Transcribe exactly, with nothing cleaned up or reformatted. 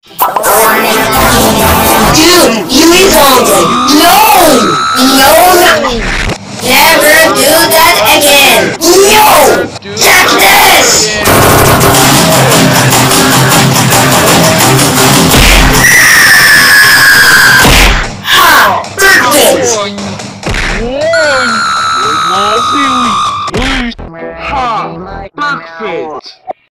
Dude, you evolved! No! No! Never do that again! No! Check this!